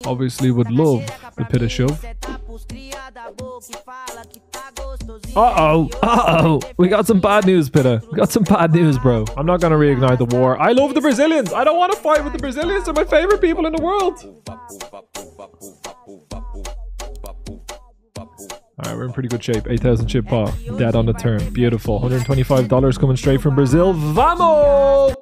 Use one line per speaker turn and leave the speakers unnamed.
Obviously would love the Pitta shove. Uh-oh. We got some bad news, Pitta. We got some bad news, bro. I'm not going to reignite the war. I love the Brazilians. I don't want to fight with the Brazilians. They're my favorite people in the world. Alright, we're in pretty good shape. 8,000 chip paw. Dead on the turn. Beautiful. $125 coming straight from Brazil. Vamos!